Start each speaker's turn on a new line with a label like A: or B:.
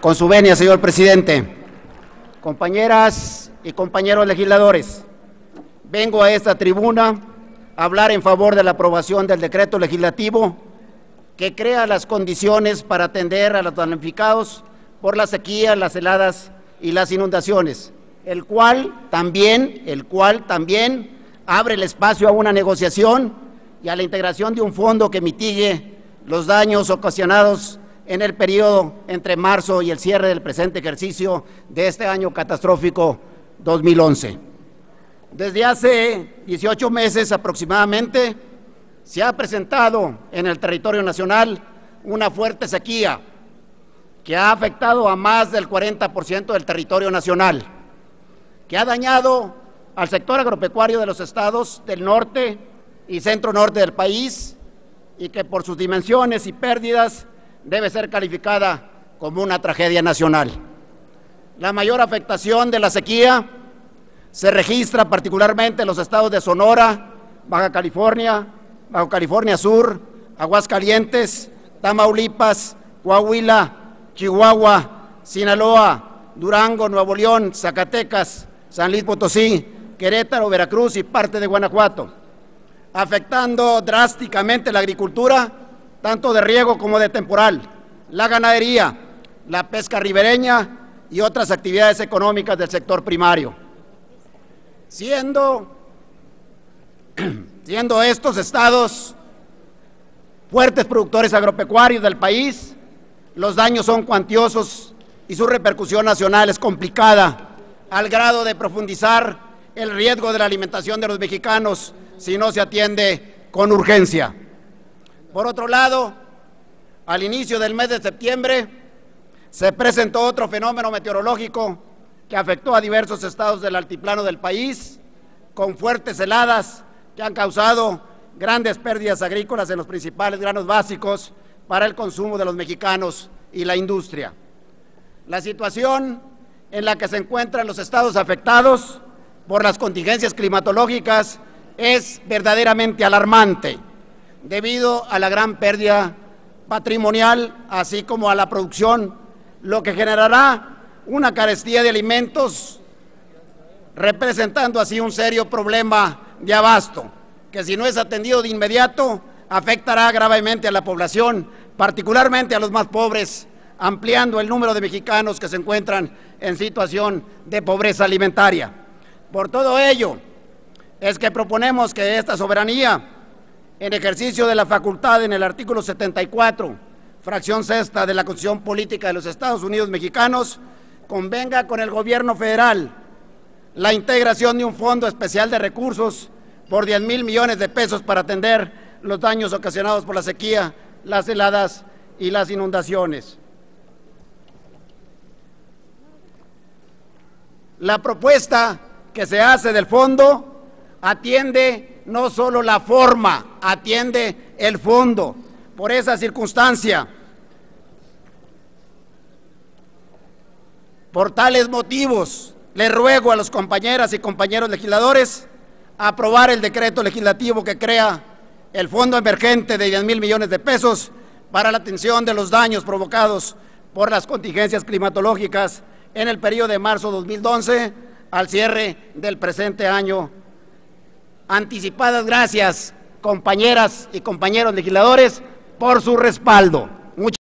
A: Con su venia, señor presidente, compañeras y compañeros legisladores, vengo a esta tribuna a hablar en favor de la aprobación del decreto legislativo que crea las condiciones para atender a los damnificados por la sequía, las heladas y las inundaciones, el cual también abre el espacio a una negociación y a la integración de un fondo que mitigue los daños ocasionados en el periodo entre marzo y el cierre del presente ejercicio de este año catastrófico 2011. Desde hace 18 meses aproximadamente se ha presentado en el territorio nacional una fuerte sequía que ha afectado a más del 40% del territorio nacional, que ha dañado al sector agropecuario de los estados del norte y centro norte del país y que por sus dimensiones y pérdidas debe ser calificada como una tragedia nacional. La mayor afectación de la sequía se registra particularmente en los estados de Sonora, Baja California Sur, Aguascalientes, Tamaulipas, Coahuila, Chihuahua, Sinaloa, Durango, Nuevo León, Zacatecas, San Luis Potosí, Querétaro, Veracruz y parte de Guanajuato, afectando drásticamente la agricultura, tanto de riego como de temporal, la ganadería, la pesca ribereña y otras actividades económicas del sector primario. Siendo estos estados fuertes productores agropecuarios del país, los daños son cuantiosos y su repercusión nacional es complicada, al grado de profundizar el riesgo de la alimentación de los mexicanos si no se atiende con urgencia. Por otro lado, al inicio del mes de septiembre se presentó otro fenómeno meteorológico que afectó a diversos estados del altiplano del país, con fuertes heladas que han causado grandes pérdidas agrícolas en los principales granos básicos para el consumo de los mexicanos y la industria. La situación en la que se encuentran los estados afectados por las contingencias climatológicas es verdaderamente alarmante, debido a la gran pérdida patrimonial, así como a la producción, lo que generará una carestía de alimentos, representando así un serio problema de abasto, que si no es atendido de inmediato, afectará gravemente a la población, particularmente a los más pobres, ampliando el número de mexicanos que se encuentran en situación de pobreza alimentaria. Por todo ello, es que proponemos que esta soberanía, en ejercicio de la facultad en el artículo 74, fracción sexta de la Constitución Política de los Estados Unidos Mexicanos, convenga con el gobierno federal la integración de un fondo especial de recursos por 10,000 millones de pesos para atender los daños ocasionados por la sequía, las heladas y las inundaciones. La propuesta que se hace del fondo atiende no solo la forma, atiende el fondo. Por esa circunstancia, por tales motivos, le ruego a los compañeras y compañeros legisladores aprobar el decreto legislativo que crea el fondo emergente de 10,000 millones de pesos para la atención de los daños provocados por las contingencias climatológicas en el periodo de marzo 2011 al cierre del presente año. Anticipadas gracias, compañeras y compañeros legisladores, por su respaldo.